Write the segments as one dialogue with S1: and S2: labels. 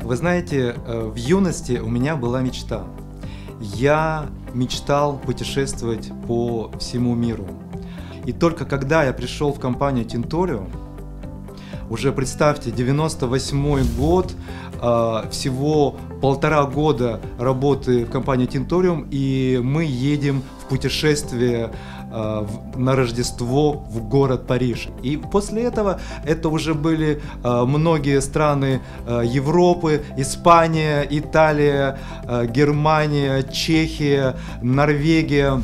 S1: Вы знаете, в юности у меня была мечта. Я мечтал путешествовать по всему миру. И только когда я пришел в компанию Tintorium, уже представьте, 98-й год, всего 1,5 года работы в компании Tintorium, и мы едем в путешествие на Рождество в город Париж. И после этого это уже были многие страны Европы: Испания, Италия, Германия, Чехия, Норвегия,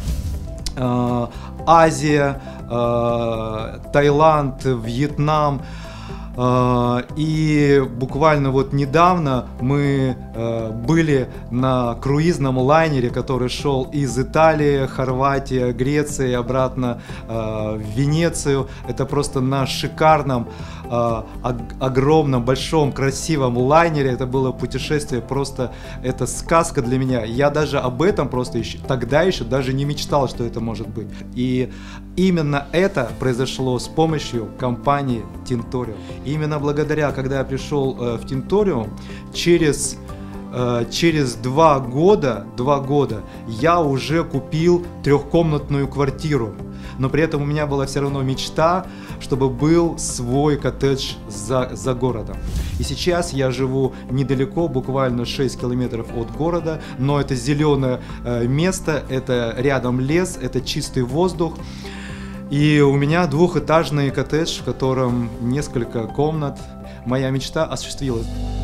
S1: Азия, Таиланд, Вьетнам. И буквально вот недавно мы были на круизном лайнере, который шел из Италии, Хорватии, Греции обратно в Венецию. Это просто на шикарном, огромном, большом, красивом лайнере. Это было путешествие, просто это сказка для меня. Я даже об этом просто тогда еще даже не мечтал, что это может быть. И именно это произошло с помощью компании Tintorium. Именно благодаря, когда я пришел в Tintorium, через 2 года я уже купил 3-комнатную квартиру. Но при этом у меня была все равно мечта, чтобы был свой коттедж за городом. И сейчас я живу недалеко, буквально 6 километров от города, но это зеленое место, это рядом лес, это чистый воздух. И у меня 2-этажный коттедж, в котором несколько комнат. Моя мечта осуществилась.